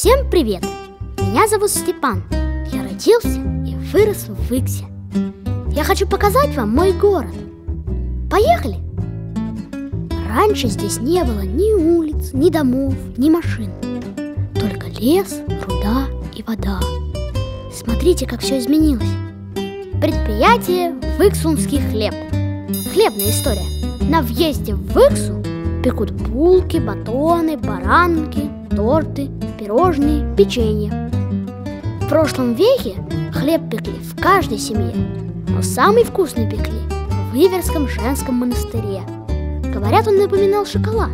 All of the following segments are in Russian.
Всем привет! Меня зовут Степан. Я родился и вырос в Выксе. Я хочу показать вам мой город. Поехали! Раньше здесь не было ни улиц, ни домов, ни машин. Только лес, руда и вода. Смотрите, как все изменилось. Предприятие «Выксунский хлеб». Хлебная история. На въезде в Выксу пекут булки, батоны, баранки, торты, пирожные, печенье. В прошлом веке хлеб пекли в каждой семье, но самый вкусный пекли в Иверском женском монастыре. Говорят, он напоминал шоколад.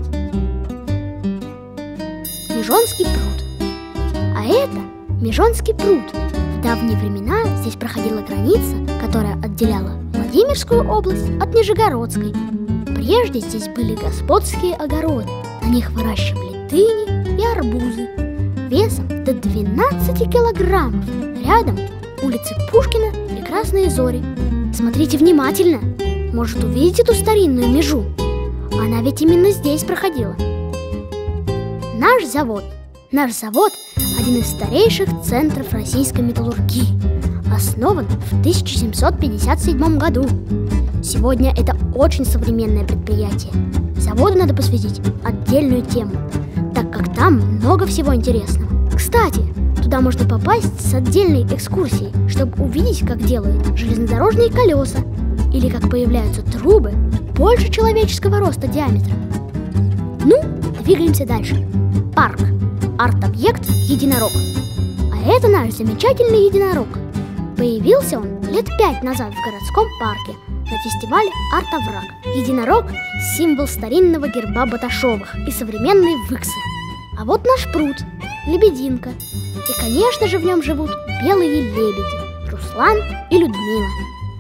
Межонский пруд. А это Межонский пруд. В давние времена здесь проходила граница, которая отделяла Владимирскую область от Нижегородской. Прежде здесь были господские огороды. На них выращивали дыни и арбузы весом до 12 килограммов. Рядом улицы Пушкина и Красные Зори. Смотрите внимательно. Может, увидеть эту старинную межу? Она ведь именно здесь проходила. Наш завод – один из старейших центров российской металлургии. Основан в 1757 году. Сегодня это очень современное предприятие. Заводу надо посвятить отдельную тему, так как там много всего интересного. Кстати, туда можно попасть с отдельной экскурсией, чтобы увидеть, как делают железнодорожные колеса или как появляются трубы больше человеческого роста диаметром. Ну, двигаемся дальше. Парк. Арт-объект «Единорог». А это наш замечательный единорог. Появился он лет 5 назад в городском парке на фестивале «Арт-овраг». Единорог – символ старинного герба Баташовых и современной Выксы. А вот наш пруд – Лебединка. И, конечно же, в нем живут белые лебеди – Руслан и Людмила.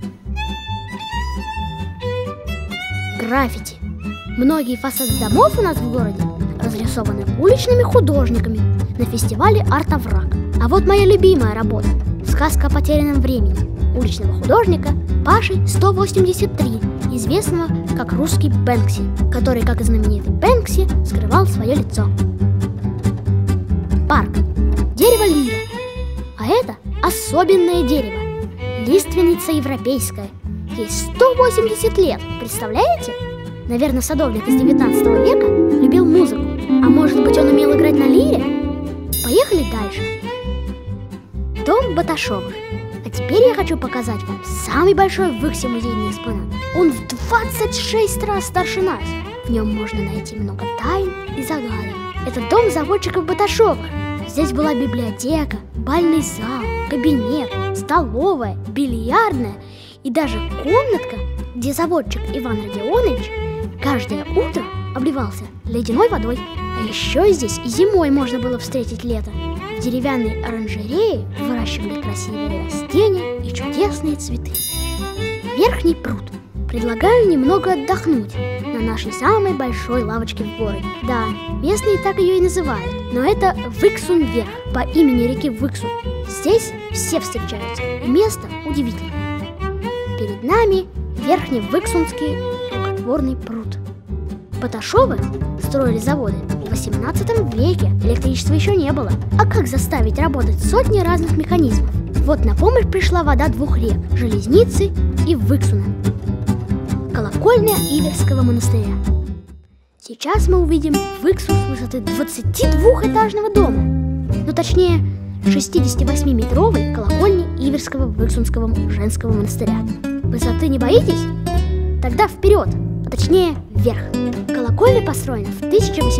Граффити. Многие фасады домов у нас в городе разрисованы уличными художниками на фестивале «Арт-овраг». А вот моя любимая работа – сказка о потерянном времени уличного художника Паши 183, известного как русский Бэнкси, который, как и знаменитый Бэнкси, скрывал свое лицо. Парк. Дерево лира. А это особенное дерево. Лиственница европейская. Ей 180 лет, представляете? Наверное, садовник из 19 века любил музыку. А может быть, он умел играть на лире? Поехали дальше. Дом Баташовых. А теперь я хочу показать вам самый большой в Выксе музейный экспонат. Он в 26 раз старше нас. В нем можно найти много тайн и загадок. Это дом заводчиков Баташовых. Здесь была библиотека, бальный зал, кабинет, столовая, бильярдная и даже комнатка, где заводчик Иван Родионович каждое утро обливался ледяной водой. А еще здесь и зимой можно было встретить лето. В деревянной оранжерее выращивали красивые растения и чудесные цветы. Верхний пруд. Предлагаю немного отдохнуть на нашей самой большой лавочке в городе. Да, местные так ее и называют, но это Выксун-Верх по имени реки Выксун. Здесь все встречаются, и место удивительное. Перед нами Верхний Выксунский рукотворный пруд. Баташовы строили заводы в 18 веке, электричества еще не было. А как заставить работать сотни разных механизмов? Вот на помощь пришла вода двух рек – Железницы и Выксуна. Колокольня Иверского монастыря. Сейчас мы увидим Выксу с высоты 22-этажного дома. Ну, точнее, 68-метровой колокольни Иверского Выксунского женского монастыря. Высоты не боитесь? Тогда вперед, а точнее вверх. Колокольня построена в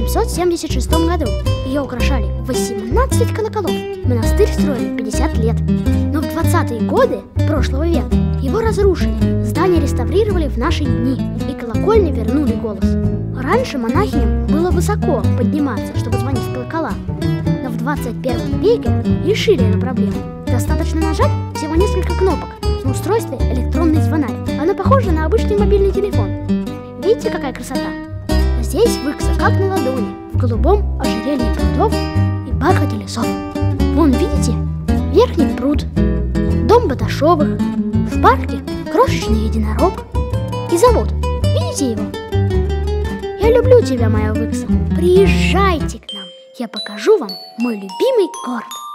1876 году. Ее украшали 18 колоколов. Монастырь строили 50 лет. Но в 20-е годы прошлого века его разрушили. Здание реставрировали в наши дни, и колокольне вернули голос. Раньше монахиням было высоко подниматься, чтобы звонить в колокола. Но в 21 веке решили эту проблему. Достаточно нажать всего несколько кнопок на устройстве электронный звонарь. Оно похоже на обычный мобильный телефон. Видите, какая красота? Здесь Выкса как на ладони, в голубом ожерелье прудов и бархате лесов. Вон, видите? Верхний пруд, дом Баташовых, в парке крошечный единорог и завод. Видите его? Я люблю тебя, моя Выкса. Приезжайте к нам. я покажу вам мой любимый город.